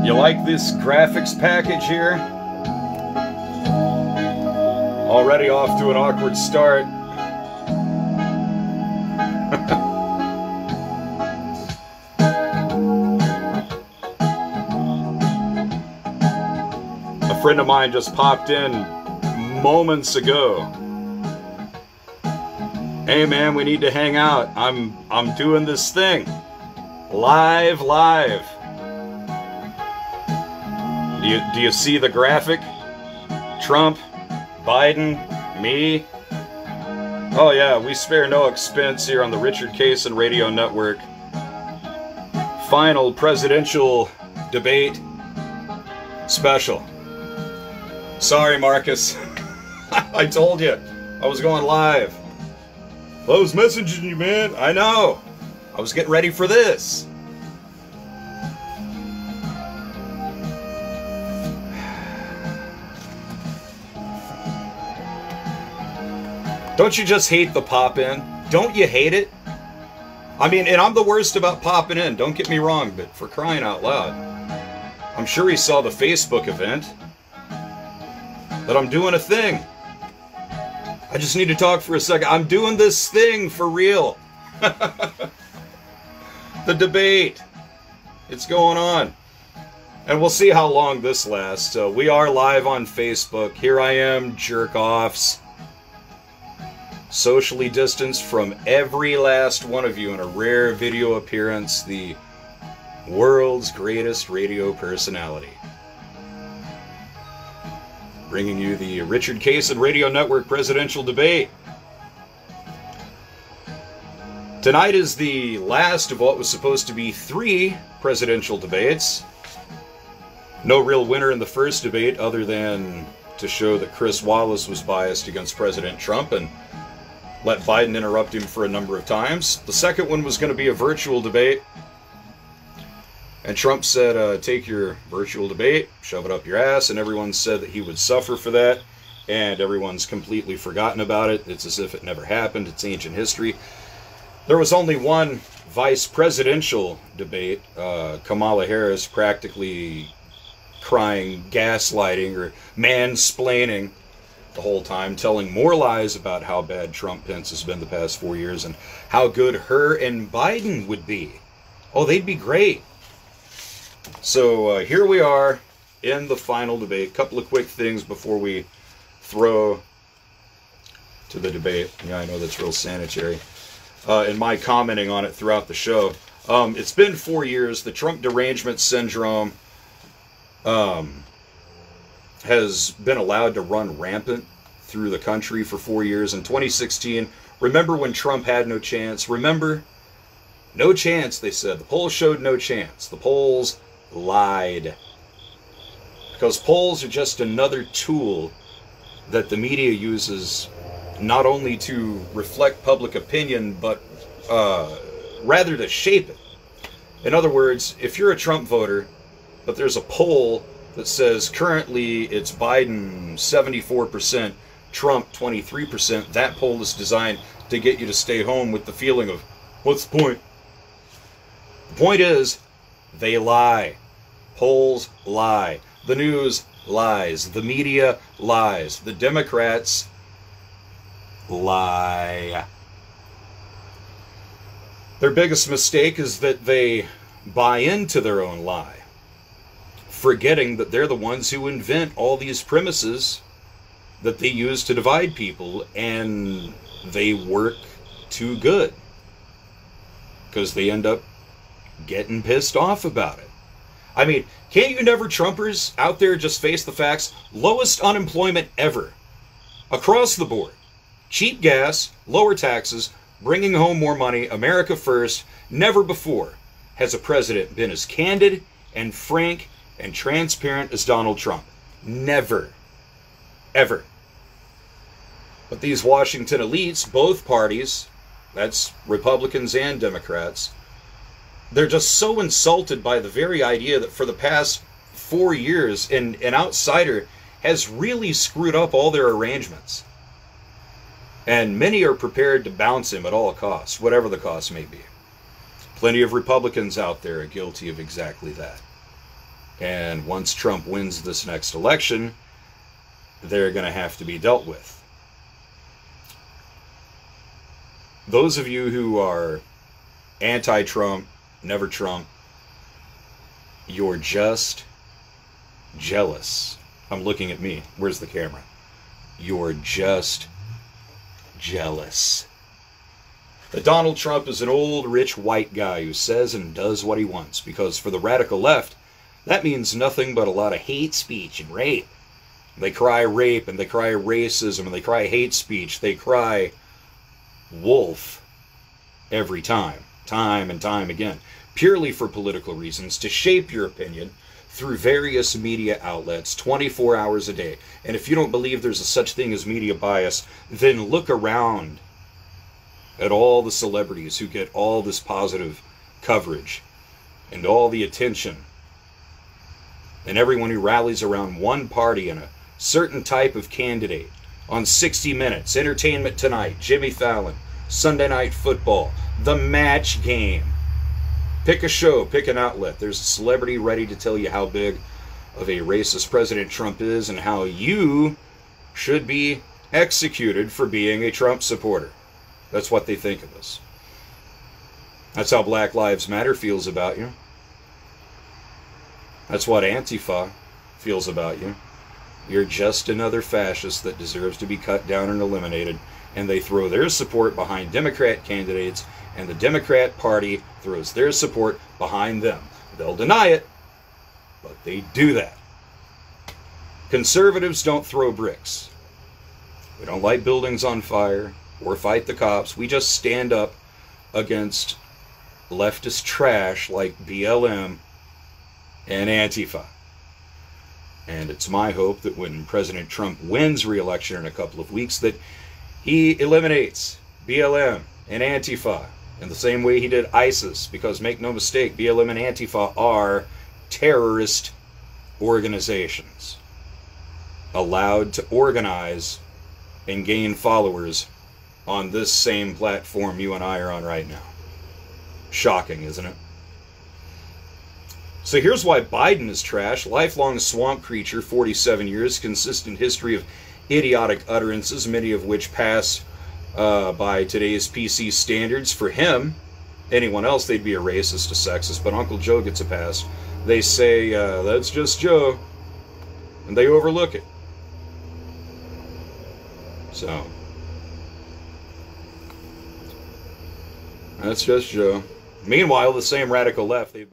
You like this graphics package here? Already off to an awkward start. A friend of mine just popped in moments ago. Hey man, we need to hang out. I'm doing this thing. Live. Do you see the graphic? Trump, Biden, me. Oh yeah, we spare no expense here on the Richard Cason Radio Network. Final presidential debate special. Sorry, Marcus. I told you I was going live. I was messaging you, man. I know. I was getting ready for this. Don't you just hate the pop-in? Don't you hate it? I mean, and I'm the worst about popping in, don't get me wrong, but for crying out loud. I'm sure he saw the Facebook event. That I'm doing a thing. I just need to talk for a second. I'm doing this thing for real. The debate. It's going on. And we'll see how long this lasts. We are live on Facebook. Here I am, jerk-offs. Socially distanced from every last one of you in a rare video appearance. The world's greatest radio personality. Bringing you the Richard Cason Radio Network presidential debate. Tonight is the last of what was supposed to be 3 presidential debates. No real winner in the first debate other than to show that Chris Wallace was biased against President Trump and let Biden interrupt him for a number of times. The second one was going to be a virtual debate. And Trump said, take your virtual debate, shove it up your ass, and everyone said that he would suffer for that, and everyone's completely forgotten about it. It's as if it never happened. It's ancient history. There was only one vice presidential debate, Kamala Harris practically crying, gaslighting, or mansplaining the whole time, telling more lies about how bad Trump-Pence has been the past 4 years, and how good her and Biden would be. Oh, they'd be great. So here we are in the final debate. Couple of quick things before we throw to the debate. Yeah, I know that's real sanitary. In my commenting on it throughout the show. It's been 4 years. The Trump derangement syndrome has been allowed to run rampant through the country for 4 years. In 2016, remember when Trump had no chance? Remember? No chance, they said. The polls showed no chance. The polls lied. Because polls are just another tool that the media uses not only to reflect public opinion, but rather to shape it. In other words, if you're a Trump voter, but there's a poll that says currently it's Biden 74%, Trump 23%, that poll is designed to get you to stay home with the feeling of, what's the point? The point is, they lie. Polls lie. The news lies. The media lies. The Democrats lie. Their biggest mistake is that they buy into their own lie, forgetting that they're the ones who invent all these premises that they use to divide people, and they work too good because they end up getting pissed off about it. I mean, can't you never Trumpers out there just face the facts? Lowest unemployment ever. Across the board. Cheap gas, lower taxes, bringing home more money, America first. Never before has a president been as candid and frank and transparent as Donald Trump. Never. Ever. But these Washington elites, both parties, that's Republicans and Democrats, they're just so insulted by the very idea that for the past 4 years, an outsider has really screwed up all their arrangements. And many are prepared to bounce him at all costs, whatever the cost may be. Plenty of Republicans out there are guilty of exactly that. And once Trump wins this next election, they're going to have to be dealt with. Those of you who are anti-Trump, never Trump, you're just jealous. I'm looking at me. Where's the camera? You're just jealous. That Donald Trump is an old, rich, white guy who says and does what he wants, because for the radical left, that means nothing but a lot of hate speech and rape. They cry rape, and they cry racism, and they cry hate speech. They cry wolf every time and time again, purely for political reasons, to shape your opinion through various media outlets 24 hours a day. And if you don't believe there's a such thing as media bias, then look around at all the celebrities who get all this positive coverage and all the attention, and everyone who rallies around one party and a certain type of candidate on 60 Minutes, Entertainment Tonight, Jimmy Fallon, Sunday Night Football, The Match Game. Pick a show, pick an outlet. There's a celebrity ready to tell you how big of a racist President Trump is and how you should be executed for being a Trump supporter. That's what they think of us. That's how Black Lives Matter feels about you. That's what Antifa feels about you. You're just another fascist that deserves to be cut down and eliminated. And they throw their support behind Democrat candidates, and the Democrat Party throws their support behind them. They'll deny it, but they do that. Conservatives don't throw bricks. We don't light buildings on fire or fight the cops. We just stand up against leftist trash like BLM and Antifa. And it's my hope that when President Trump wins re-election in a couple of weeks, that he eliminates BLM and Antifa in the same way he did ISIS, because make no mistake, BLM and Antifa are terrorist organizations allowed to organize and gain followers on this same platform you and I are on right now. Shocking, isn't it? So here's why Biden is trash. Lifelong swamp creature, 47 years, consistent history of idiotic utterances, many of which pass by today's PC standards. For him, anyone else, they'd be a racist, a sexist, but Uncle Joe gets a pass. They say, that's just Joe, and they overlook it. So, that's just Joe. Meanwhile, the same radical left, they've